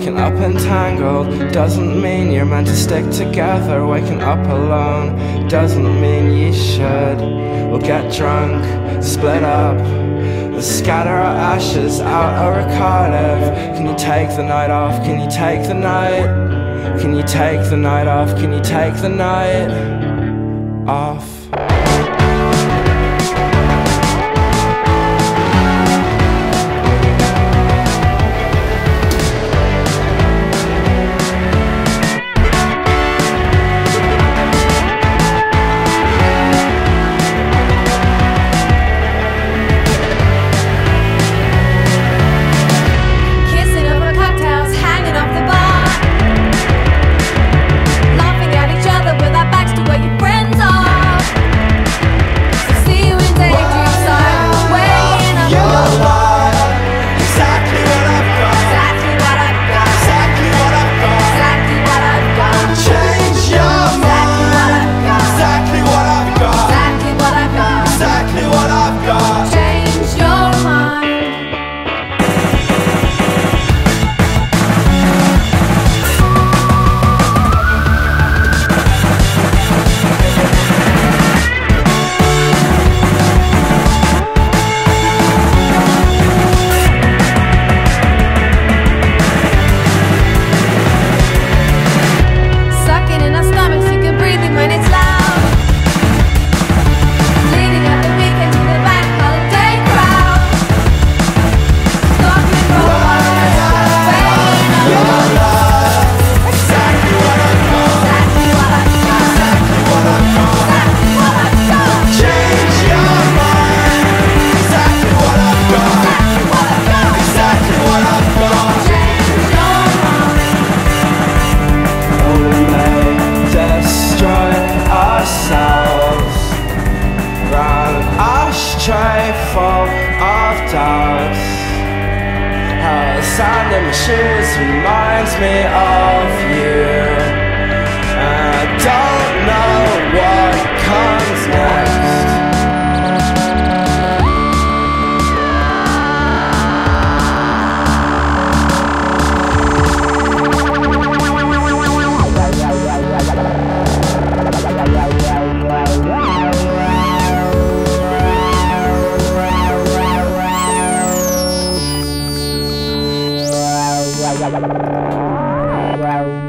Waking up entangled doesn't mean you're meant to stick together. Waking up alone doesn't mean you should. We'll get drunk, split up, scatter our ashes out a recordative. Can you take the night off? Can you take the night? Can you take the night off? Can you take the night off? Ashtray full of doubts. How the sound in my shoes reminds me of you. I don't know what comes next. Wow.